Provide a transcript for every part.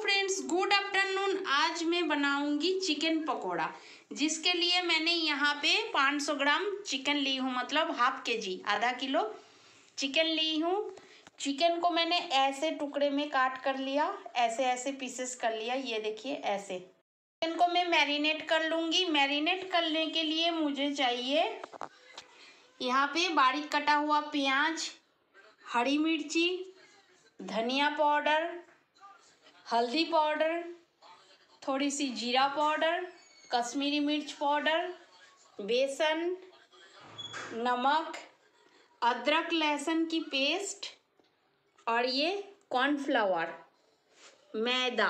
Friends, good afternoon. आज मैं बनाऊंगी चिकन पकोड़ा, जिसके लिए मैंने यहाँ पे 500 ग्राम चिकन ली हूँ, मतलब हाफ केजी, आधा किलो चिकन ली हूँ। चिकन को मैंने ऐसे टुकड़े में काट कर लिया, ऐसे ऐसे पीसेस कर लिया, ये देखिए ऐसे। चिकन को मैं मैरिनेट कर लूँगी। मैरिनेट करने के लिए मुझे चाहिए यहाँ पे बारीक कटा हुआ प्याज, हरी मिर्ची, धनिया पाउडर, हल्दी पाउडर, थोड़ी सी जीरा पाउडर, कश्मीरी मिर्च पाउडर, बेसन, नमक, अदरक लहसुन की पेस्ट और ये कॉर्नफ्लावर, मैदा,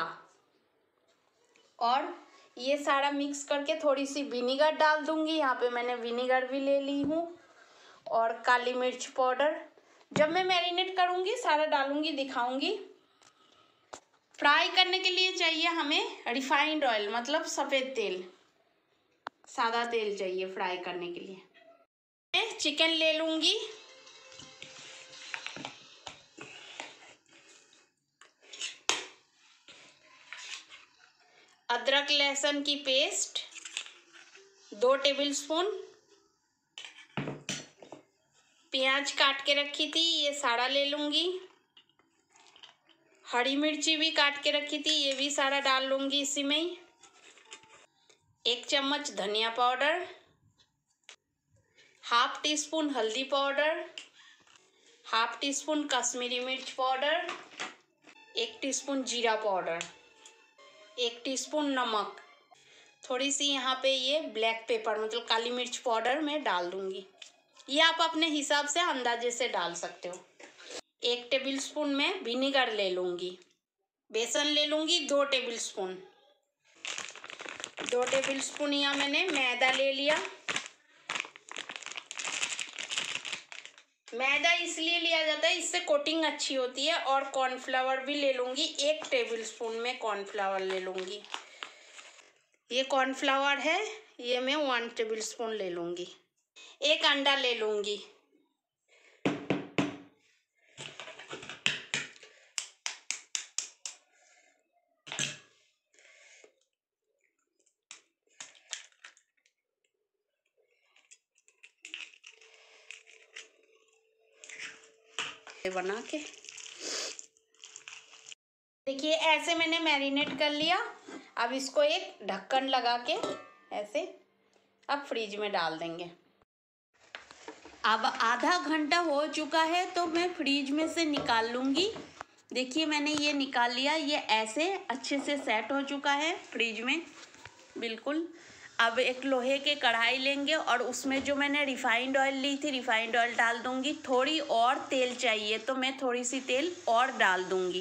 और ये सारा मिक्स करके थोड़ी सी विनीगर डाल दूंगी। यहाँ पे मैंने विनीगर भी ले ली हूँ, और काली मिर्च पाउडर। जब मैं मैरिनेट करूँगी सारा डालूंगी, दिखाऊंगी। फ्राई करने के लिए चाहिए हमें रिफाइंड ऑयल, मतलब सफ़ेद तेल, सादा तेल चाहिए फ्राई करने के लिए। मैं चिकन ले लूँगी। अदरक लहसुन की पेस्ट 2 टेबलस्पून, प्याज काट के रखी थी ये सारा ले लूँगी, हरी मिर्ची भी काट के रखी थी ये भी सारा डाल लूँगी इसी में ही। 1 चम्मच धनिया पाउडर, हाफ टी स्पून हल्दी powder, half teaspoon Kashmiri मिर्च पाउडर, 1 टीस्पून जीरा पाउडर, 1 टीस्पून नमक, थोड़ी सी यहाँ पे ये ब्लैक पेपर मतलब काली मिर्च पाउडर मैं डाल दूँगी। ये आप अपने हिसाब से अंदाजे से डाल सकते हो। 1 टेबलस्पून में विनीगर ले लूँगी। बेसन ले लूँगी 2 टेबलस्पून। 2 टेबलस्पून यहाँ मैंने मैदा ले लिया। मैदा इसलिए लिया जाता है, इससे कोटिंग अच्छी होती है। और कॉर्नफ्लावर भी ले लूँगी, 1 टेबलस्पून में कॉर्नफ्लावर ले लूँगी। ये कॉर्नफ्लावर है, ये मैं 1 टेबलस्पून ले लूँगी। 1 अंडा ले लूँगी। बना के देखिए ऐसे मैंने मैरिनेट कर लिया। अब इसको एक ढक्कन लगा के ऐसे अब फ्रिज में डाल देंगे। अब आधा घंटा हो चुका है तो मैं फ्रिज में से निकाल लूँगी। देखिए मैंने ये निकाल लिया, ये ऐसे अच्छे से सेट हो चुका है फ्रिज में बिल्कुल। अब एक लोहे के कढ़ाई लेंगे और उसमें जो मैंने रिफाइंड ऑयल ली थी, रिफाइंड ऑयल डाल दूँगी। थोड़ी और तेल चाहिए तो मैं थोड़ी सी तेल और डाल दूँगी।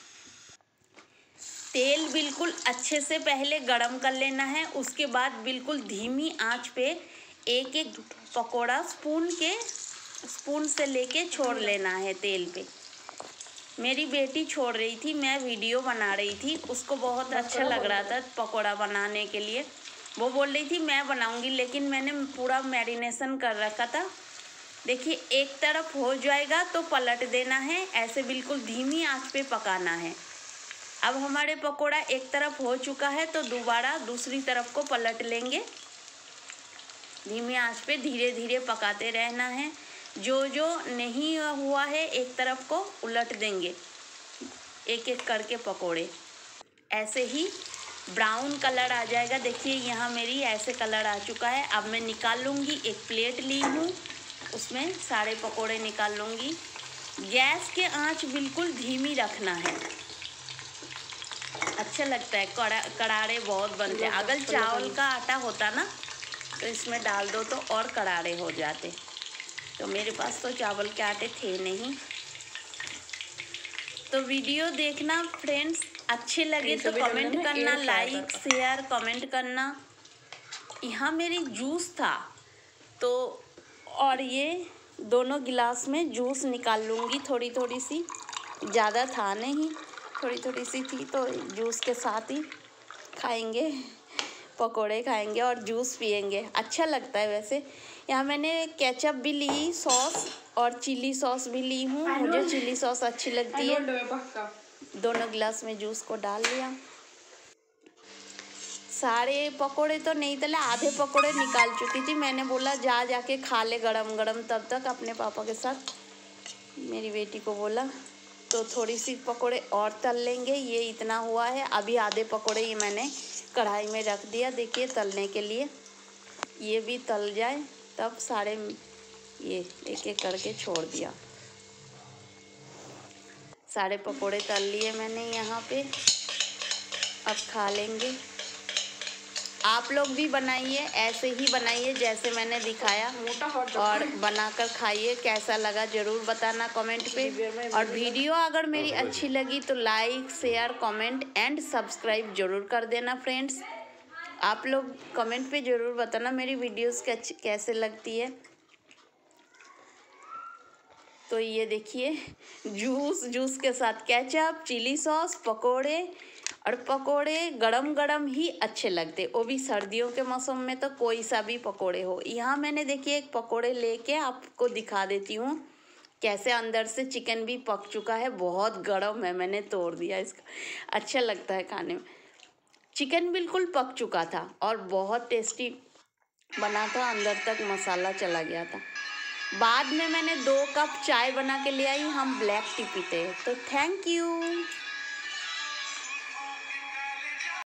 तेल बिल्कुल अच्छे से पहले गरम कर लेना है, उसके बाद बिल्कुल धीमी आंच पे एक एक पकोड़ा स्पून से लेके छोड़ लेना है तेल पे। मेरी बेटी छोड़ रही थी, मैं वीडियो बना रही थी, उसको बहुत अच्छा लग रहा था पकोड़ा बनाने के लिए। वो बोल रही थी मैं बनाऊंगी, लेकिन मैंने पूरा मैरिनेशन कर रखा था। देखिए एक तरफ हो जाएगा तो पलट देना है, ऐसे बिल्कुल धीमी आंच पे पकाना है। अब हमारे पकोड़ा एक तरफ हो चुका है तो दोबारा दूसरी तरफ को पलट लेंगे। धीमी आंच पे धीरे धीरे पकाते रहना है। जो जो नहीं हुआ है एक तरफ को उलट देंगे, एक एक करके पकोड़े ऐसे ही ब्राउन कलर आ जाएगा। देखिए यहाँ मेरी ऐसे कलर आ चुका है। अब मैं निकाल लूँगी। एक प्लेट ली हूँ, उसमें सारे पकोड़े निकाल लूँगी। गैस के आंच बिल्कुल धीमी रखना है, अच्छा लगता है। करारे बहुत बनते हैं। अगर चावल का आटा होता ना तो इसमें डाल दो तो और करारे हो जाते, तो मेरे पास तो चावल के आटे थे नहीं। तो वीडियो देखना फ्रेंड्स, अच्छे लगे तो कमेंट करना, लाइक शेयर कमेंट करना। यहाँ मेरी जूस था तो, और ये दोनों गिलास में जूस निकाल लूँगी। थोड़ी थोड़ी सी, ज़्यादा था नहीं, थोड़ी थोड़ी सी थी, तो जूस के साथ ही खाएंगे, पकोड़े खाएंगे और जूस पियेंगे, अच्छा लगता है। वैसे यहाँ मैंने केचप भी ली, सॉस और चिली सॉस भी ली हूँ। मुझे चिली सॉस अच्छी लगती है। दोनों गिलास में जूस को डाल लिया। सारे पकोड़े तो नहीं तले, आधे पकोड़े निकाल चुकी थी। मैंने बोला जाके खा ले गरम गरम, तब तक अपने पापा के साथ मेरी बेटी को बोला तो थोड़ी सी पकोड़े और तल लेंगे। ये इतना हुआ है। अभी आधे पकोड़े ये मैंने कढ़ाई में रख दिया, देखिए तलने के लिए। ये भी तल जाए तब सारे ये एक एक करके छोड़ दिया। सारे पकोड़े तल लिए मैंने यहाँ पे, अब खा लेंगे। आप लोग भी बनाइए, ऐसे ही बनाइए जैसे मैंने दिखाया, और बनाकर खाइए। कैसा लगा ज़रूर बताना कमेंट पे। और वीडियो अगर मेरी अच्छी लगी तो like, share, comment and subscribe ज़रूर कर देना फ्रेंड्स। आप लोग कमेंट पे ज़रूर बताना मेरी वीडियोस कैसे लगती है। तो ये देखिए जूस के साथ केचप, चिली सॉस, पकोड़े, और पकोड़े गरम गरम ही अच्छे लगते, वो भी सर्दियों के मौसम में तो कोई सा भी पकोड़े हो। यहाँ मैंने देखिए एक पकोड़े लेके आपको दिखा देती हूँ कैसे अंदर से चिकन भी पक चुका है, बहुत गरम है, मैंने तोड़ दिया इसका। अच्छा लगता है खाने में। चिकन बिल्कुल पक चुका था और बहुत टेस्टी बना था, अंदर तक मसाला चला गया था। बाद में मैंने 2 कप चाय बना के ले आई, हम ब्लैक टी पीते हैं। तो थैंक यू।